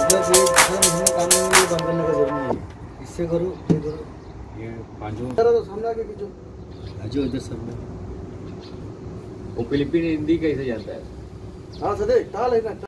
मतलब ये महीने काम में बंद करने का जरूरी नहीं है, इससे करो ये करो, ये पांचों तो सामने आके खींचो, आजो इधर सामने। वो फिलिपिन हिंदी कैसे जाता है? हाँ सदे टाल है ना।